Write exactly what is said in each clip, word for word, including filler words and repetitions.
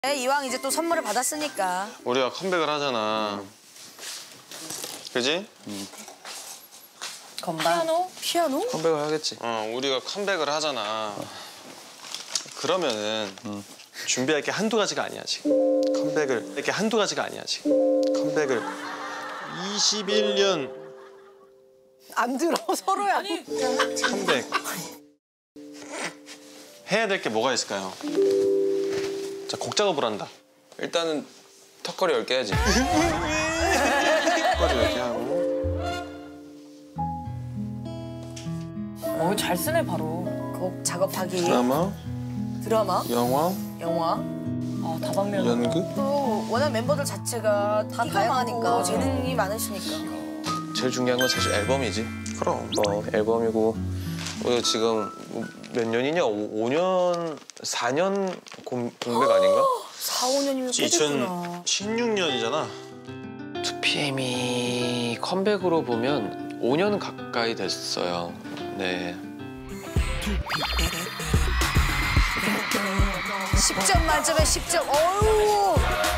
이왕 이제 또 선물을 받았으니까. 우리가 컴백을 하잖아. 그지? 응. 건반. 피아노? 피아노? 컴백을 하겠지. 어, 우리가 컴백을 하잖아. 그러면은 응. 준비할 게 한두 가지가 아니야, 지금. 컴백을, 이렇게 한두 가지가 아니야, 지금. 컴백을 이십일 년. 안 들어, 서로야. 아니. 컴백. 해야 될 게 뭐가 있을까요? 자, 곡 작업을 한다. 일단은 턱걸이 열 개 해야지. 턱걸이 열 개 하고. 어, 잘 쓰네, 바로. 곡 작업하기. 드라마. 드라마. 영화. 영화. 아, 다방면. 연극. 또 워낙 멤버들 자체가 다 다양하니까 재능이 많으시니까. 제일 중요한 건 사실 앨범이지. 그럼. 어, 앨범이고 우리가 지금 몇 년이냐? 오 년, 사 년 공, 공백 아닌가? 사, 오 년이면 꽤 됐구나. 이천십육 년이잖아. 투피엠이 컴백으로 보면 오 년 가까이 됐어요. 네. 십 점 만점에 십 점. 어우.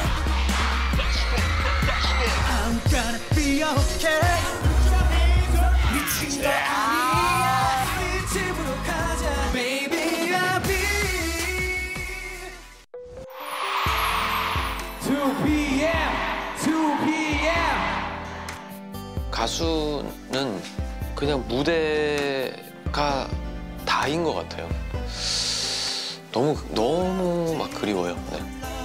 가수는 그냥 무대가 다인 것 같아요. 너무 너무 막 그리워요. 네.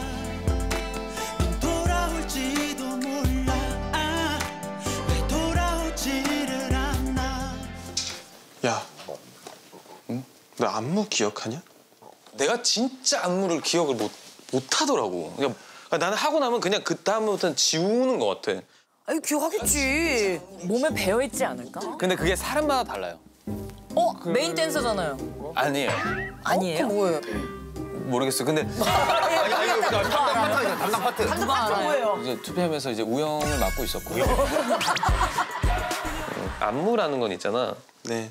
야, 응? 너 안무 기억하냐? 내가 진짜 안무를 기억을 못, 못 하더라고. 그러니까 나는 하고 나면 그냥 그 다음부터는 지우는 것 같아. 아니, 기억하겠지. 몸에 배어있지 않을까? 근데 그게 사람마다 달라요. 어? 메인 댄서잖아요. 아니에요. 아니에요? 어? 뭐예요? 모르겠어요. 근데 담당 파트. 담당 파트 뭐예요? 이제 투피엠에서 이제 우영을 맡고 있었고요. 안무라는 건 있잖아. 네.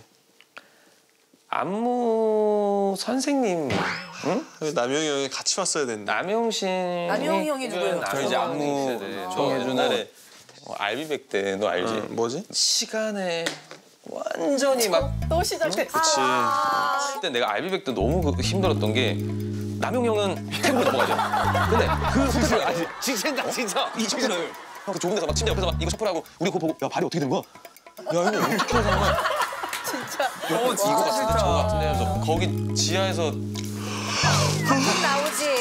안무 선생님, 응? 남영이 형이 같이 왔어야 됐는데. 남영신. 남영이 형이 누구예요? 저 이제 안무 정해주는 어, 알비백 때 너 알지? 응, 뭐지? 시간에 완전히 막. 또 시작됐어. 그치. 그때 내가 알비백 때 너무 그- 힘들었던 게 남영 형은 템포 넘어가죠. 근데 그 스텝을 아니 진짜 진짜 이 셔플을 그 좁은 데서 막 침대 옆에서 막 이거 셔플하고 우리 그거 보고 야 발이 어떻게 된 거야? 야 이거 어떻게 하는 거야? 진짜. 어, 이거 같은데 저거 같은데 해서 거기 지하에서 방금 나오지.